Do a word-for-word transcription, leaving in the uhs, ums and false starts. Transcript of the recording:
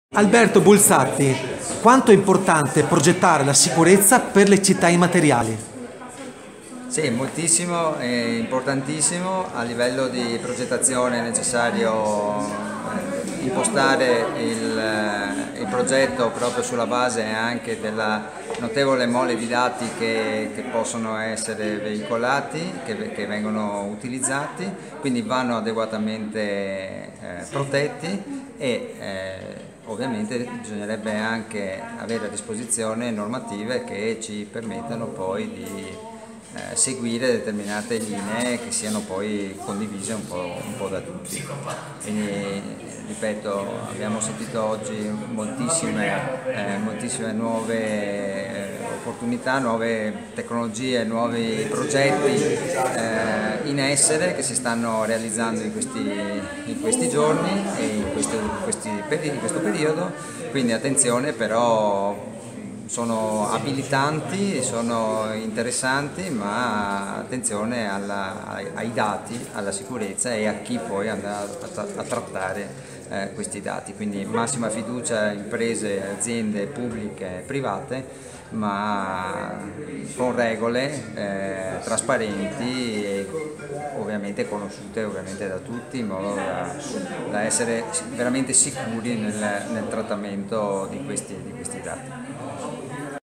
Alberto Bulsatti, quanto è importante progettare la sicurezza per le città immateriali? Sì, moltissimo, è importantissimo. A livello di progettazione è necessario eh, impostare il, eh, il progetto proprio sulla base anche della notevole mole di dati che, che possono essere veicolati, che, che vengono utilizzati, quindi vanno adeguatamente eh, protetti e eh, ovviamente bisognerebbe anche avere a disposizione normative che ci permettano poi di Eh, seguire determinate linee che siano poi condivise un po', un po' da tutti. Quindi, ripeto, abbiamo sentito oggi moltissime, eh, moltissime nuove eh, opportunità, nuove tecnologie, nuovi progetti eh, in essere che si stanno realizzando in questi, in questi giorni e in, questo, in, questi, in questo periodo, quindi attenzione però. Sono abilitanti, sono interessanti, ma attenzione alla, ai, ai dati, alla sicurezza e a chi poi andrà a, a trattare eh, questi dati. Quindi massima fiducia imprese, aziende pubbliche e private, ma con regole eh, trasparenti e ovviamente conosciute ovviamente da tutti, in modo da, da essere veramente sicuri nel, nel trattamento di questi, di questi dati.